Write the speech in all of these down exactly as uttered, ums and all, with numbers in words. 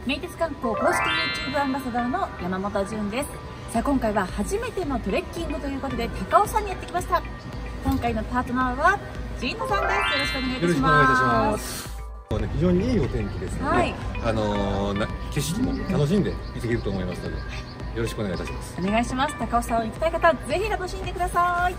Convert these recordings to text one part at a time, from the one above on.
名鉄観光公式 YouTube アンバサダーの山本潤です。さあ今回は初めてのトレッキングということで高尾山にやってきました。今回のパートナーはジーノさんです。よろしくお願いいたします。 非常にいいお天気ですので、はい、あのー、景色も楽しんでいけると思いますので、よろしくお願いいたします。 お願いします。高尾山を行きたい方、ぜひ楽しんでください。はい、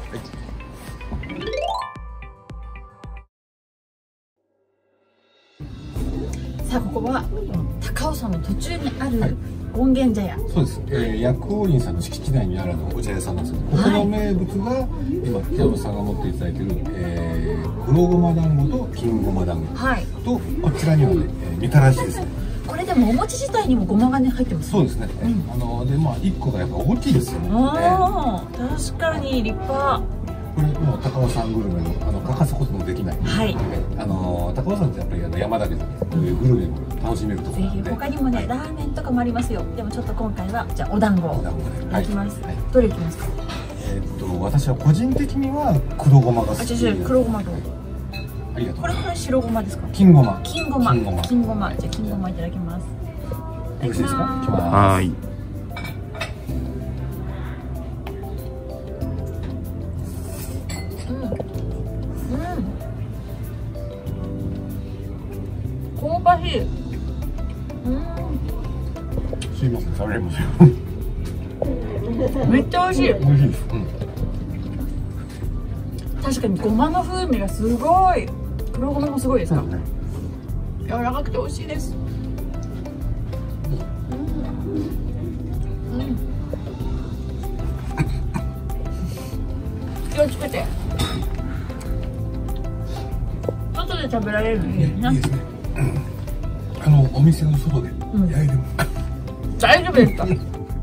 さあここは高尾山の途中にある、はい、権現茶屋。 そうです。えー、薬王院さんの敷地内にあるお茶屋さんなんですけど、ここの名物が今京都さんが持っていただいている、えー、黒ごま団子と金ごま団子、はい、とこちらにはね、えー、みたらしですね。 これでもお餅自体にもごまがね入ってます。 そうですね。うん、あのでまあ一個がやっぱ大きいですよね。 ああ、確かに立派。 これもう高尾山グルメのあの欠かすことのできない。 はい。 あの高尾山ってやっぱりあの山だけでこういうグルメも楽しめるところなので。 ぜひ他にもね、はい、ラーメンとかもありますよ。でもちょっと今回はじゃあお団子。お団子で。いただきます。はい、どれいきますか。 えー、っと私は個人的には黒ごまが好き。 あ、違う黒ごまと。 ありがとう。 これこれ白ごまですか。 金ごま。 金ごま。金ごま。じゃあ金ごまいただきます。 よろしいですか。 はい。 香ばしい。うん。 すいません、食べれますよ。 めっちゃ美味しい。 美味しいです。うん、 確かにごまの風味がすごい。黒ごまもすごいですか。ね、柔らかくて美味しいです。うん。うん。気をつけて。外で食べられるのいいですね。いいですね。 あのお店の外で焼いても、 うん、大丈夫ですか。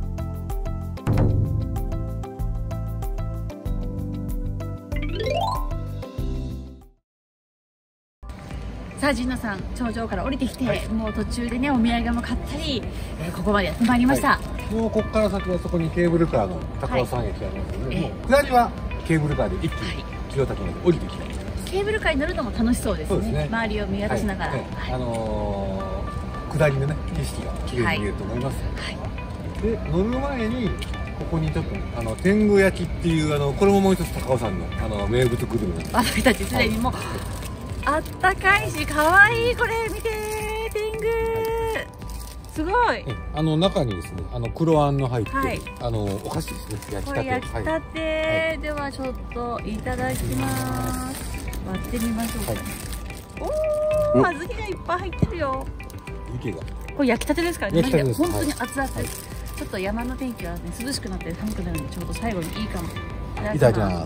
さあ陣野さん、頂上から降りてきて、はい、もう途中でねお土産も買ったり、えー、ここまでやってまいりました。はい、 もうここから先はそこにケーブルカーの高尾山駅がありますので、はい、もう下りはケーブルカーで一気に清滝まで降りてきます。 ケーブルカーに乗るのも楽しそうです ね, ですね。周りを見渡しながら、はいはい、 あのー、下りでね景色が綺麗に見えると思います。はい、で乗る前にここにちょっとあの天狗焼きっていうあのこれももう一つ高尾山のあの名物グルメなんです。 私たちすでにもう、はい、あったかいし可愛い。これ見て天狗、すごい。 あの中にですねあの黒あんの入ってる、はい、あのお菓子ですね。焼きたて。 焼きたて、はい、ではちょっといただきます。割ってみましょうか。はい、おお、小豆がいっぱい入ってるよ。 湯気が。これ焼きたてですからね。 焼きたてです。 本当に熱々です。はい、ちょっと山の天気はね涼しくなって寒くなるんでちょうど最後にいいかも。 いただきます。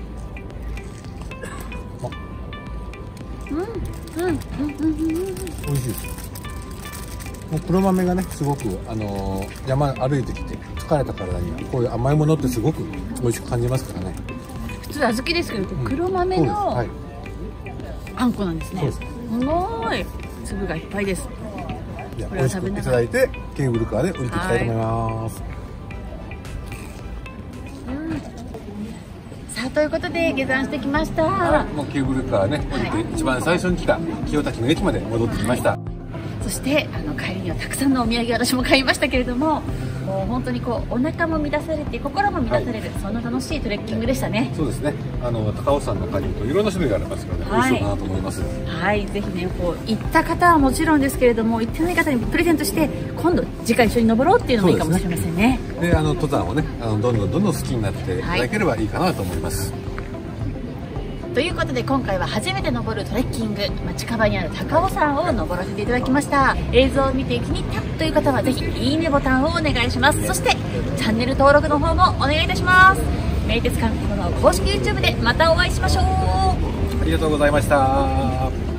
うんうんうんうんうん。 美味しいです。もう黒豆がねすごくあのー、山歩いてきて疲れた体にこういう甘いものってすごく美味しく感じますからね。 普通小豆ですけど、うん、黒豆の、はい、あんこなんですね。すごい粒がいっぱいです。 じゃあ美味しくいただいてケーブルカーで降りていきたいと思います。 うん、さあということで下山してきました。 はい、もうケーブルカーね降りて、はい、一番最初に来た清滝の駅まで戻ってきました。 そしてあの帰りにはたくさんのお土産私も買いましたけれども、もう本当にこうお腹も満たされて心も満たされる、はい、そんな楽しいトレッキングでしたね。 そうですね。あの高尾山のカニといろんな種類がありますので、はい、美味しそうかなと思います。 はい、ぜひねこう行った方はもちろんですけれども行ってない方にプレゼントして今度次回一緒に登ろうっていうのもいいかもしれませんね。 で、あの登山をねあのどんどんどんどん好きになっていただければいいかなと思います。はい、 ということで今回は初めて登るトレッキング、近場にある高尾山を登らせていただきました。映像を見て気に入ったという方はぜひいいねボタンをお願いします。そしてチャンネル登録の方もお願いいたします。名鉄観光の公式 YouTube でまたお会いしましょう。 ありがとうございました。